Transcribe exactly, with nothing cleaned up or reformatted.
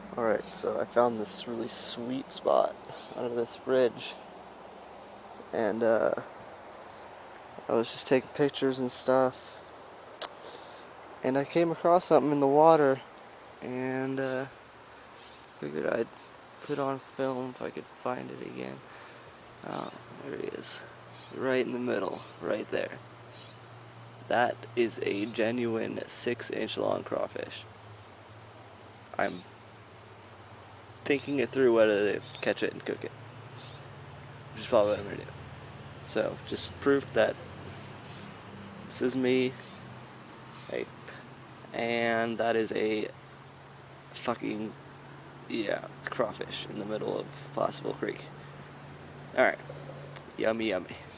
Alright, so I found this really sweet spot under this bridge, and uh, I was just taking pictures and stuff, and I came across something in the water, and uh, figured I'd put on film if I could find it again. Oh, there he is, right in the middle, right there. That is a genuine six inch long crawfish. I'm thinking it through whether to catch it and cook it, which is probably what I'm gonna do. So, just proof that this is me, hey, and that is a fucking, yeah, it's crawfish in the middle of Possible Creek. Alright, yummy yummy.